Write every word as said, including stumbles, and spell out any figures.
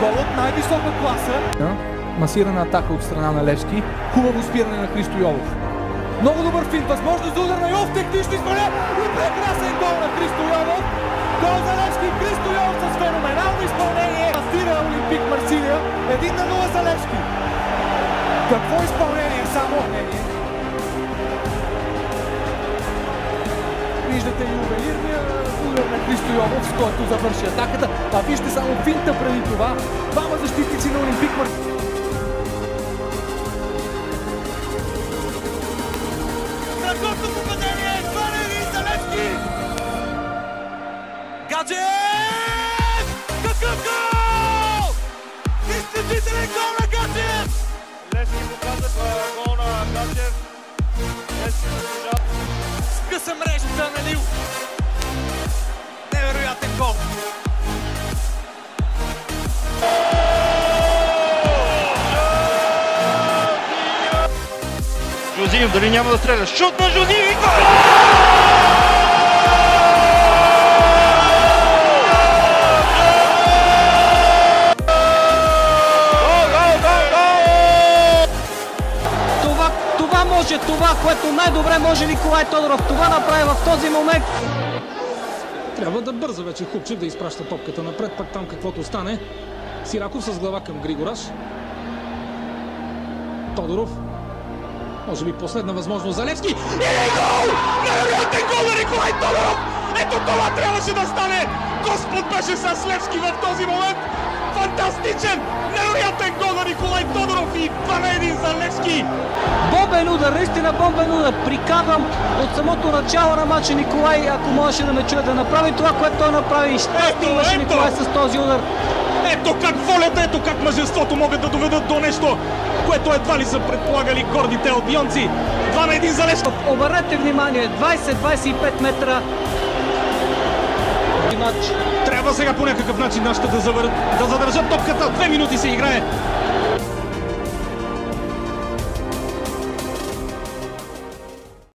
Гол от най-висока класа. Масирана атака от страна на Левски. Хубаво спиране на Христо Йовов. Много добър финт, възможност за удар на Йов, технично изпълнение и прекрасен гол на Христо Йовов. Гол за Левски, Христо Йовов с феноменално изпълнение. Астира Олимпик Марсилия, един на нула за Левски. Какво изпълнение, само мнение. Виждате ювелирния удар на Христо Йовов, с който завърши атаката. А вижте само финта преди това. Двама защитници на Олимпик Марсилия. Страхотно попадение! два на един за Левски! Гаджев! Какъв гол! Изключителен гол на Гаджев! Левски показва гол на Гаджев. Левски заслужава. Скъса мрежата на Лил. Невероятен гол! Жозинов дали няма да стреля? Шут на Жозинов! Това, това може, това, което най-добре може Николай Тодоров. Това направи в този момент. Трябва да бърза вече Хубчев да изпраща топката напред, пак там каквото стане. Сираков с глава към Григораш. Тодоров. Може би последна възможност за Левски. И гол! Невероятен гол на Николай Тодоров! Ето това трябваше да стане! Господ беше с Левски в този момент! Фантастичен! Невероятен гол на Николай Тодоров и два на един за Левски! Бомбен удар, наистина бомбен удар. Приканвам от самото начало на матча Николай, ако можеше да ме чуе, да направи това, което той направи. Щастие имаше Николай с този удар. Ето как волята, ето как мъжеството могат да доведат до нещо, което едва ли са предполагали гордите албионци. два на един за Левски. Обърнете внимание, двайсет до двайсет и пет метра. Трябва сега по някакъв начин нашите да, завър... да задържат топката. Две минути се играе.